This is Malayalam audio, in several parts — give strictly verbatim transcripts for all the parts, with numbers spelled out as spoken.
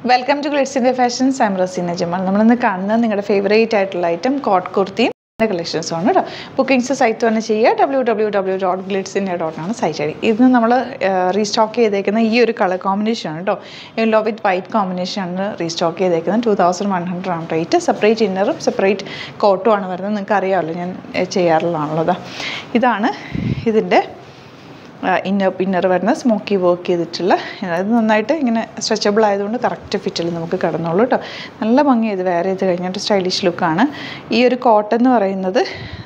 Welcome to Glitz India Fashions. I'm Rosina Jamal. We will see your favorite item, Cot Kurti. Collections on it. Bookings site on w w w dot glitz india dot com site. This is uh, restock this color combination. Yellow with white combination restock two thousand one hundred round rate. Separate inner, separate coat on this Uh, inner inner varna smoky work ചെയ്തിട്ടുള്ള ഇത് നന്നായിട്ട് ഇങ്ങനെ സ്ട്രെച്ചബിൾ ആയതുകൊണ്ട് കറക്റ്റ് ഫിറ്റിൽ നമുക്ക് കടന്നോളൂ ട്ടോ നല്ല ഭംഗി ഇത് വേറെ ഇത് കഴിഞ്ഞിട്ട് സ്റ്റൈലിഷ് ലുക്ക് ആണ് ഈ ഒരു കോട്ടൺ എന്ന് പറയുന്നത്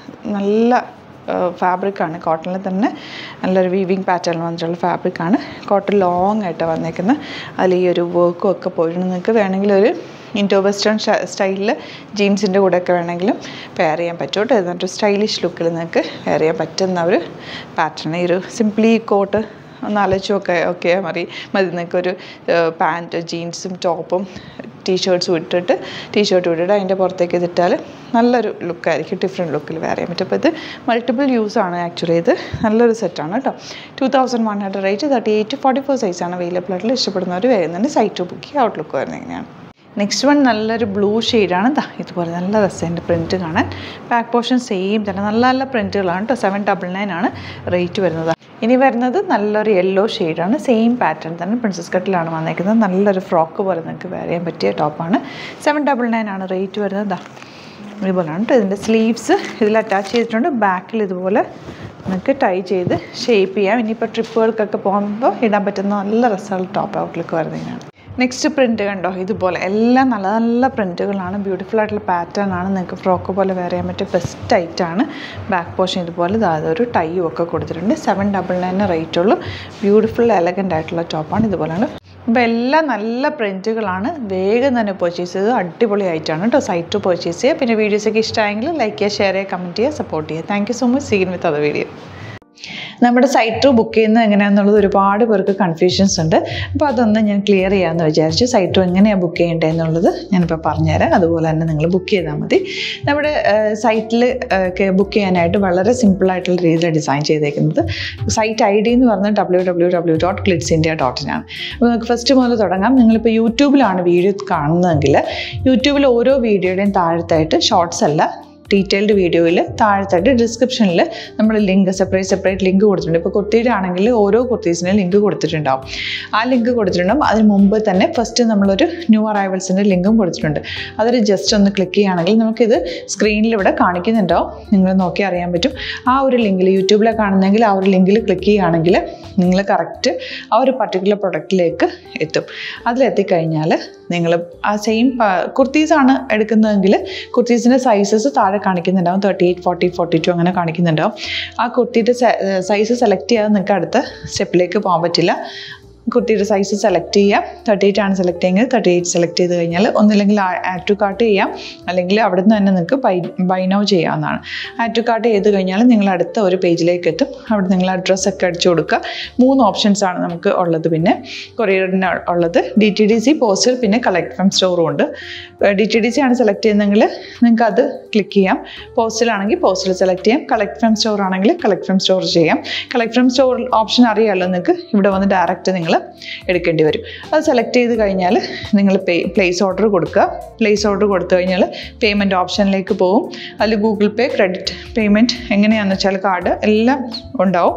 നല്ല ഫാബ്രിക് ആണ് കോട്ടണിൽ തന്നെ നല്ലൊരു വീവിംഗ് പാറ്റേൺ വന്നിട്ടുള്ള ഫാബ്രിക് ആണ് കോട്ടൺ ലോങ് ആയിട്ട് വന്നേക്കുന്നത് അതിൽ ഈ ഒരു വർക്കും ഒക്കെ പോയിട്ട് നിങ്ങൾക്ക് വേണമെങ്കിൽ ഒരു ഇൻഡോ വെസ്റ്റേൺ സ്റ്റൈലിൽ ജീൻസിൻ്റെ കൂടെയൊക്കെ വേണമെങ്കിലും പെയർ ചെയ്യാൻ പറ്റും കേട്ടോ എന്നിട്ട് സ്റ്റൈലിഷ് ലുക്കിൽ നിങ്ങൾക്ക് പെയർ ചെയ്യാൻ പറ്റുന്ന ഒരു പാറ്റേൺ ഈ ഒരു സിംപ്ലി കോട്ട് ഒന്ന് ആലോചിച്ചൊക്കെ ഓക്കെ മതി മതി നിങ്ങൾക്കൊരു പാൻറ്റ് ജീൻസും ടോപ്പും ടീഷർട്ട്സും ഇട്ടിട്ട് ടീഷർട്ട് ഇട്ടിട്ട് അതിൻ്റെ പുറത്തേക്ക് ഇതിട്ടാൽ നല്ലൊരു ലുക്കായിരിക്കും ഡിഫറെൻറ്റ് ലുക്കിൽ വെയർ ചെയ്യാൻ പറ്റും അപ്പോൾ ഇത് മൾട്ടിപ്പിൾ യൂസാണ് ആക്ച്വലി ഇത് നല്ലൊരു സെറ്റാണ് കേട്ടോ two thousand one hundred rate thirty eight forty four സൈസാണ് അവൈലബിൾ ആയിട്ടുള്ള ഇഷ്ടപ്പെടുന്നവർ വരുന്നുണ്ട് സൈറ്റ് ബുക്ക് ഔട്ട്ലുക്ക് വരുന്നത് എങ്ങനെയാണ് നെക്സ്റ്റ് വൺ നല്ലൊരു ബ്ലൂ ഷെയ്ഡാണ് ദാ ഇതുപോലെ നല്ല രസമുണ്ട് പ്രിൻറ്റ് കാണാൻ ബാക്ക് പോർഷൻ സെയിം തന്നെ നല്ല നല്ല പ്രിൻറ്റുകളാണ് കേട്ടോ സെവൻ ഡബിൾ നയൻ ആണ് റേറ്റ് വരുന്നത് ഇനി വരുന്നത് നല്ലൊരു യെല്ലോ ഷെയ്ഡാണ് സെയിം പാറ്റേൺ തന്നെ പ്രിൻസസ് കട്ടിലാണ് വന്നേക്കുന്നത് നല്ലൊരു ഫ്രോക്ക് പോലെ നിങ്ങൾക്ക് വെയർ ചെയ്യാൻ പറ്റിയ ടോപ്പാണ് സെവൻ ഡബിൾ നയൻ ആണ് റേറ്റ് വരുന്നത് ദാ ഇതുപോലെയാണ് കേട്ടോ ഇതിൻ്റെ സ്ലീവ്സ് ഇതിൽ അറ്റാച്ച് ചെയ്തിട്ടുണ്ട് ബാക്കിൽ ഇതുപോലെ നിങ്ങൾക്ക് ടൈ ചെയ്ത് ഷേപ്പ് ചെയ്യാം ഇനിയിപ്പോൾ ട്രിപ്പുകൾക്കൊക്കെ പോകുമ്പോൾ ഇടാൻ പറ്റുന്ന നല്ല രസമുള്ള ടോപ്പ് ഔട്ട്ലുക്ക് വരുന്നതിനാണ് നെക്സ്റ്റ് പ്രിൻറ്റ് കണ്ടോ ഇതുപോലെ എല്ലാം നല്ല നല്ല പ്രിൻറ്റുകളാണ് ബ്യൂട്ടിഫുൾ ആയിട്ടുള്ള പാറ്റേൺ ആണ് നിങ്ങൾക്ക് ഫ്രോക്ക് പോലെ വെയർ ചെയ്യാൻ പറ്റിയ ബെസ്റ്റ് ഐറ്റാണ് ബാക്ക് പോർഷൻ ഇതുപോലെ അതൊരു ടൈയും ഒക്കെ കൊടുത്തിട്ടുണ്ട് സെവൻ ഡബിൾ നയൻ റേറ്റുള്ളൂ ബ്യൂട്ടിഫുൾ എലഗൻ്റ് ആയിട്ടുള്ള ടോപ്പാണ് ഇതുപോലെയാണ് അപ്പോൾ എല്ലാം നല്ല പ്രിൻറ്റുകളാണ് വേഗം തന്നെ പർച്ചേസ് ചെയ്ത് അടിപൊളി ആയിട്ടാണ് കേട്ടോ സൈറ്റ് പർച്ചേസ് ചെയ്യുക പിന്നെ വീഡിയോസൊക്കെ ഇഷ്ടമായെങ്കിൽ ലൈക്ക് ചെയ്യുക ഷെയർ ചെയ്യുക കമൻറ്റ് ചെയ്യുക സപ്പോർട്ട് ചെയ്യുക thank you so much seen with other video നമ്മുടെ സൈറ്റ് ബുക്ക് ചെയ്യുന്നത് എങ്ങനെയാണെന്നുള്ളത് ഒരുപാട് പേർക്ക് കൺഫ്യൂഷൻസ് ഉണ്ട് അപ്പോൾ അതൊന്ന് ഞാൻ ക്ലിയർ ചെയ്യാമെന്ന് വിചാരിച്ചു സൈറ്റ് എങ്ങനെയാണ് ബുക്ക് ചെയ്യേണ്ടത് എന്നുള്ളത് ഞാനിപ്പോൾ പറഞ്ഞുതരാം അതുപോലെ തന്നെ നിങ്ങൾ ബുക്ക് ചെയ്താൽ മതി നമ്മുടെ സൈറ്റിൽ ബുക്ക് ചെയ്യാനായിട്ട് വളരെ സിമ്പിളായിട്ടുള്ള രീതിയിൽ ഡിസൈൻ ചെയ്തേക്കുന്നത് സൈറ്റ് ഐ ഡി എന്ന് പറഞ്ഞാൽ W W W dot Glitz India dot in ആണ് അപ്പോൾ നമുക്ക് ഫസ്റ്റ് മുതൽ തുടങ്ങാം നിങ്ങളിപ്പോൾ യൂട്യൂബിലാണ് വീഡിയോ കാണുന്നതെങ്കിൽ യൂട്യൂബിൽ ഓരോ വീഡിയോയുടെയും താഴത്തായിട്ട് ഷോർട്സ് അല്ല ഡീറ്റെയിൽഡ് വീഡിയോയിൽ താഴത്തായിട്ട് ഡിസ്ക്രിപ്ഷനിൽ നമ്മൾ ലിങ്ക് സെപ്പറേറ്റ് സെപ്പറേറ്റ് ലിങ്ക് കൊടുത്തിട്ടുണ്ട് ഇപ്പോൾ കുർത്തിയുടെ ആണെങ്കിൽ ഓരോ കുർത്തീസിനും ലിങ്ക് കൊടുത്തിട്ടുണ്ടാവും ആ ലിങ്ക് കൊടുത്തിട്ടുണ്ടാവും അതിന് മുമ്പ് തന്നെ ഫസ്റ്റ് നമ്മളൊരു ന്യൂ അറൈവൽസിൻ്റെ ലിങ്കും കൊടുത്തിട്ടുണ്ട് അതിൽ ജസ്റ്റ് ഒന്ന് ക്ലിക്ക് ചെയ്യുകയാണെങ്കിൽ നമുക്കിത് സ്ക്രീനിൽ ഇവിടെ കാണിക്കുന്നുണ്ടാവും നിങ്ങൾ നോക്കി അറിയാൻ പറ്റും ആ ഒരു ലിങ്കിൽ യൂട്യൂബിലെ കാണുന്നെങ്കിൽ ആ ഒരു ലിങ്കിൽ ക്ലിക്ക് ചെയ്യുകയാണെങ്കിൽ നിങ്ങൾ കറക്റ്റ് ആ ഒരു പർട്ടിക്കുലർ പ്രൊഡക്റ്റിലേക്ക് എത്തും അതിലെത്തിക്കഴിഞ്ഞാൽ നിങ്ങൾ ആ സെയിം കുർത്തീസാണ് എടുക്കുന്നതെങ്കിൽ കുർത്തീസിൻ്റെ സൈസസ് താഴെ കാണിക്കുന്നുണ്ടാവും thirty eight forty forty two അങ്ങനെ കാണിക്കുന്നുണ്ടാവും ആ കുർത്തിയുടെ സൈസ് സെലക്ട് ചെയ്യാതെ നിങ്ങൾക്ക് അടുത്ത സ്റ്റെപ്പിലേക്ക് പോകാൻ പറ്റില്ല കുർത്തിയുടെ സൈസ് സെലക്ട് ചെയ്യാം തേർട്ടി എയ്റ്റ് ആണ് സെലക്ട് ചെയ്യുന്നത് തേർട്ടി എയ്റ്റ് സെലക്ട് ചെയ്ത് കഴിഞ്ഞാൽ ഒന്നില്ലെങ്കിൽ ആഡ് ടു കാർട്ട് ചെയ്യാം അല്ലെങ്കിൽ അവിടെ നിന്ന് തന്നെ നിങ്ങൾക്ക് ബൈ ബൈ നൗ ചെയ്യാവുന്നതാണ് ആഡ് ടു കാർട്ട് ചെയ്ത് കഴിഞ്ഞാൽ നിങ്ങൾ അടുത്ത ഒരു പേജിലേക്ക് എത്തും അവിടെ നിങ്ങൾ അഡ്രസ്സൊക്കെ അടിച്ചു കൊടുക്കുക മൂന്ന് ഓപ്ഷൻസ് ആണ് നമുക്ക് ഉള്ളത് പിന്നെ കൊറിയറിന് ഉള്ളത് D T D C postal പിന്നെ കളക്ട് ഫ്രം സ്റ്റോറും ഉണ്ട് ഡി ടി ഡി സി ആണ് സെലക്ട് ചെയ്യുന്നതെങ്കിൽ നിങ്ങൾക്ക് അത് ക്ലിക്ക് ചെയ്യാം പോസ്റ്റലാണെങ്കിൽ പോസ്റ്റൽ സെലക്ട് ചെയ്യാം കളക്ട് ഫ്രം സ്റ്റോർ ആണെങ്കിൽ കളക്ട് ഫ്രം സ്റ്റോർ ചെയ്യാം കളക്ട് ഫ്രം സ്റ്റോർ ഓപ്ഷൻ അറിയാമല്ലോ നിങ്ങൾക്ക് ഇവിടെ വന്ന് ഡയറക്റ്റ് നിങ്ങൾ എടുക്കേണ്ടി വരും അത് സെലക്ട് ചെയ്ത് കഴിഞ്ഞാൽ നിങ്ങൾ പേ പ്ലേസ് ഓർഡർ കൊടുക്കുക പ്ലേസ് ഓർഡർ കൊടുത്തു കഴിഞ്ഞാൽ പേയ്മെൻറ്റ് ഓപ്ഷനിലേക്ക് പോകും അതിൽ ഗൂഗിൾ പേ ക്രെഡിറ്റ് പേയ്മെൻറ്റ് എങ്ങനെയാണെന്ന് വെച്ചാൽ കാർഡ് എല്ലാം ഉണ്ടാവും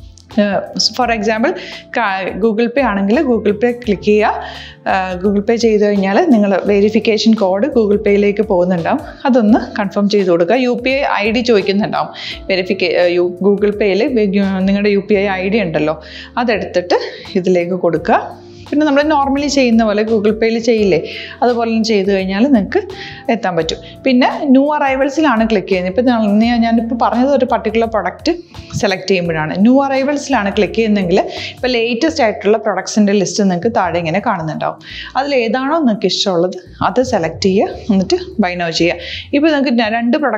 ഫോർ എക്സാമ്പിൾ ഗൂഗിൾ പേ ആണെങ്കിൽ ഗൂഗിൾ പേ ക്ലിക്ക് ചെയ്യുക ഗൂഗിൾ പേ ചെയ്ത് കഴിഞ്ഞാൽ നിങ്ങൾ വെരിഫിക്കേഷൻ കോഡ് ഗൂഗിൾ പേയിലേക്ക് പോകുന്നുണ്ടാവും അതൊന്ന് കൺഫേം ചെയ്ത് കൊടുക്കുക U P I I D ചോദിക്കുന്നുണ്ടാവും വെരിഫിക്കേ ഗൂഗിൾ പേയിൽ നിങ്ങളുടെ U P I I D ഉണ്ടല്ലോ അതെടുത്തിട്ട് ഇതിലേക്ക് കൊടുക്കുക പിന്നെ നമ്മൾ നോർമലി ചെയ്യുന്ന പോലെ ഗൂഗിൾ പേയിൽ ചെയ്യില്ലേ അതുപോലെ ചെയ്ത് കഴിഞ്ഞാൽ നിങ്ങൾക്ക് എത്താൻ പറ്റും പിന്നെ ന്യൂ അറൈവൽസിലാണ് ക്ലിക്ക് ചെയ്യുന്നത് ഇപ്പോൾ ഞാനിപ്പോൾ പറഞ്ഞത് ഒരു പർട്ടിക്കുലർ പ്രൊഡക്റ്റ് സെലക്ട് ചെയ്യുമ്പോഴാണ് ന്യൂ അറൈവൽസിലാണ് ക്ലിക്ക് ചെയ്യുന്നതെങ്കിൽ ഇപ്പോൾ ലേറ്റസ്റ്റ് ആയിട്ടുള്ള പ്രൊഡക്ട്സിൻ്റെ ലിസ്റ്റ് നിങ്ങൾക്ക് താഴെ ഇങ്ങനെ കാണുന്നുണ്ടാവും അതിൽ ഏതാണോ നിങ്ങൾക്ക് ഇഷ്ടമുള്ളത് അത് സെലക്ട് ചെയ്യുക എന്നിട്ട് ബൈ നൗ ചെയ്യുക ഇപ്പോൾ നിങ്ങൾക്ക് രണ്ട് പ്രൊഡക്റ്റ്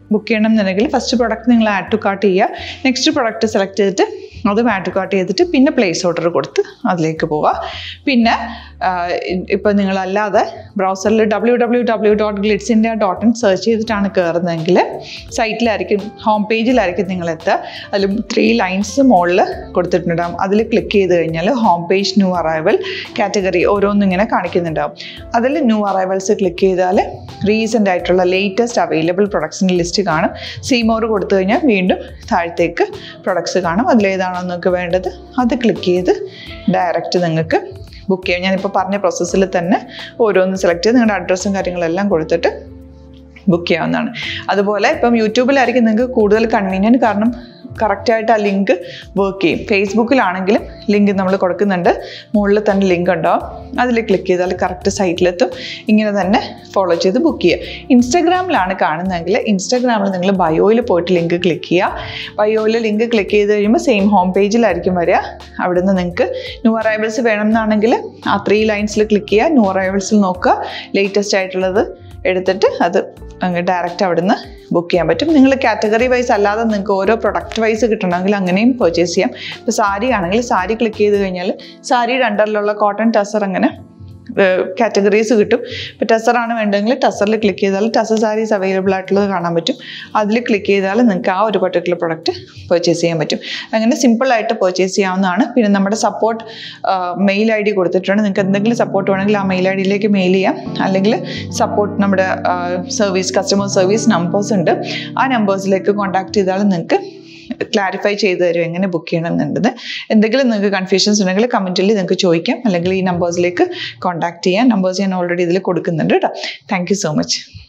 ബുക്ക് ചെയ്യണം എന്നുണ്ടെങ്കിൽ ഫസ്റ്റ് പ്രൊഡക്റ്റ് നിങ്ങൾ ആഡ് ടു കാർട്ട് ചെയ്യുക. നെക്സ്റ്റ് പ്രൊഡക്റ്റ് സെലക്ട് ചെയ്തിട്ട് അതും ആഡ് ടു കാർട്ട് ചെയ്തിട്ട് പിന്നെ പ്ലേസ് ഓർഡർ കൊടുത്ത് അതിലേക്ക് പോവുക. പിന്നെ ഇപ്പോൾ നിങ്ങളല്ലാതെ ബ്രൗസറിൽ W W W dot Glitz India dot in search ചെയ്തിട്ടാണ് കയറുന്നതെങ്കിൽ സൈറ്റിലായിരിക്കും, ഹോം പേജിലായിരിക്കും നിങ്ങളെത്തുക. അതിൽ ത്രീ ലൈൻസ് മുകളിൽ കൊടുത്തിട്ടുണ്ടാകും. അതിൽ ക്ലിക്ക് ചെയ്ത് കഴിഞ്ഞാൽ home page, new arrival, category ഓരോന്നും ഇങ്ങനെ കാണിക്കുന്നുണ്ടാവും. അതിൽ ന്യൂ അറൈവൽസ് ക്ലിക്ക് ചെയ്താൽ റീസെൻ്റ് ആയിട്ടുള്ള ലേറ്റസ്റ്റ് അവൈലബിൾ പ്രൊഡക്ട്സിൻ്റെ ലിസ്റ്റ് കാണും. സീമോർ കൊടുത്തു കഴിഞ്ഞാൽ വീണ്ടും താഴത്തേക്ക് പ്രൊഡക്ട്സ് കാണും. അതിലേതാണോ നിങ്ങൾക്ക് വേണ്ടത് അത് ക്ലിക്ക് ചെയ്ത് ഡയറക്റ്റ് നിങ്ങൾക്ക് ബുക്ക് ചെയ്യാം. ഞാനിപ്പോൾ പറഞ്ഞ പ്രോസസ്സിൽ തന്നെ ഓരോന്ന് സെലക്ട് ചെയ്ത് നിങ്ങളുടെ അഡ്രസ്സും കാര്യങ്ങളെല്ലാം കൊടുത്തിട്ട് ബുക്ക് ചെയ്യാവുന്നതാണ്. അതുപോലെ ഇപ്പം യൂട്യൂബിലായിരിക്കും നിങ്ങൾക്ക് കൂടുതൽ കൺവീനിയൻറ്റ്, കാരണം കറക്റ്റായിട്ട് ആ ലിങ്ക് വർക്ക് ചെയ്യും. ഫേസ്ബുക്കിലാണെങ്കിലും ലിങ്ക് നമ്മൾ കൊടുക്കുന്നുണ്ട്, മുകളിൽ തന്നെ ലിങ്ക് ഉണ്ടാവും. അതിൽ ക്ലിക്ക് ചെയ്താൽ കറക്റ്റ് സൈറ്റിലെത്തും. ഇങ്ങനെ തന്നെ ഫോളോ ചെയ്ത് ബുക്ക് ചെയ്യുക. ഇൻസ്റ്റാഗ്രാമിലാണ് കാണുന്നതെങ്കിൽ ഇൻസ്റ്റാഗ്രാമിൽ നിങ്ങൾ ബയോയിൽ പോയിട്ട് ലിങ്ക് ക്ലിക്ക് ചെയ്യുക. ബയോയിൽ ലിങ്ക് ക്ലിക്ക് ചെയ്ത് കഴിയുമ്പോൾ സെയിം ഹോം പേജിലായിരിക്കും വരിക. അവിടെ നിന്ന് നിങ്ങൾക്ക് ന്യൂ അറൈവൽസ് വേണമെന്നാണെങ്കിൽ ആ ത്രീ ലൈൻസിൽ ക്ലിക്ക് ചെയ്യുക. ന്യൂ അറൈവൽസിൽ നോക്കുക, ലേറ്റസ്റ്റ് ആയിട്ടുള്ളത് എടുത്തിട്ട് അത് അങ്ങ് ഡയറക്റ്റ് അവിടെ നിന്ന് ബുക്ക് ചെയ്യാൻ പറ്റും. നിങ്ങൾ കാറ്റഗറി വൈസ് അല്ലാതെ നിങ്ങൾക്ക് ഓരോ പ്രൊഡക്റ്റ് വൈസ് കിട്ടണമെങ്കിൽ അങ്ങനെയും പർച്ചേസ് ചെയ്യാം. ഇപ്പോൾ സാരി ആണെങ്കിൽ സാരി ക്ലിക്ക് ചെയ്ത് കഴിഞ്ഞാൽ സാരിയുടെ അണ്ടറിലുള്ള കോട്ടൺ ടസർ അങ്ങനെ കാറ്റഗറീസ് കിട്ടും. ഇപ്പോൾ ടസറാണ് വേണ്ടതെങ്കിൽ ടസറിൽ ക്ലിക്ക് ചെയ്താൽ ടസർ സാരീസ് അവൈലബിൾ ആയിട്ടുള്ളത് കാണാൻ പറ്റും. അതിൽ ക്ലിക്ക് ചെയ്താൽ നിങ്ങൾക്ക് ആ ഒരു പർട്ടിക്കുലർ പ്രൊഡക്റ്റ് പർച്ചേസ് ചെയ്യാൻ പറ്റും. അങ്ങനെ സിമ്പിളായിട്ട് പർച്ചേസ് ചെയ്യാവുന്നതാണ്. പിന്നെ നമ്മുടെ സപ്പോർട്ട് മെയിൽ ഐ ഡി കൊടുത്തിട്ടുണ്ട്. നിങ്ങൾക്ക് എന്തെങ്കിലും സപ്പോർട്ട് വേണമെങ്കിൽ ആ മെയിൽ ഐ ഡിയിലേക്ക് മെയിൽ ചെയ്യാം. അല്ലെങ്കിൽ സപ്പോർട്ട് നമ്മുടെ സർവീസ് കസ്റ്റമർ സർവീസ് നമ്പേഴ്സ് ഉണ്ട്, ആ നമ്പേഴ്സിലേക്ക് കോൺടാക്ട് ചെയ്താൽ നിങ്ങൾക്ക് ക്ലാരിഫൈ ചെയ്ത് തരും എങ്ങനെ ബുക്ക് ചെയ്യണം എന്നുള്ളത്. എന്തെങ്കിലും നിങ്ങൾക്ക് കൺഫ്യൂഷൻസ് ഉണ്ടെങ്കിൽ കമൻറ്റിൽ നിങ്ങൾക്ക് ചോദിക്കാം, അല്ലെങ്കിൽ ഈ നമ്പേഴ്സിലേക്ക് കോൺടാക്ട് ചെയ്യാം. നമ്പേഴ്സ് ഞാൻ ഓൾറെഡി ഇതിൽ കൊടുക്കുന്നുണ്ട് കേട്ടോ. Thank you so much.